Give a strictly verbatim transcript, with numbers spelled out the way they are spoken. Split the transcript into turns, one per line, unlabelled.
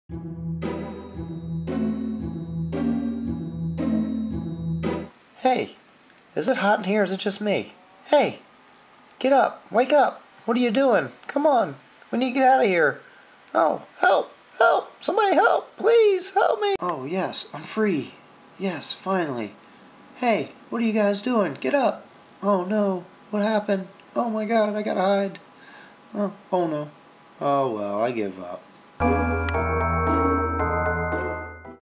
Hey, is it hot in here or is it just me? Hey, get up, wake up. What are you doing? Come on, we need to get out of here. Oh, help, help, somebody help, please, help me. Oh, yes, I'm free. Yes, finally. Hey, what are you guys doing? Get up. Oh, no, what happened? Oh my God, I gotta hide. Oh, oh no. Oh well, I give up.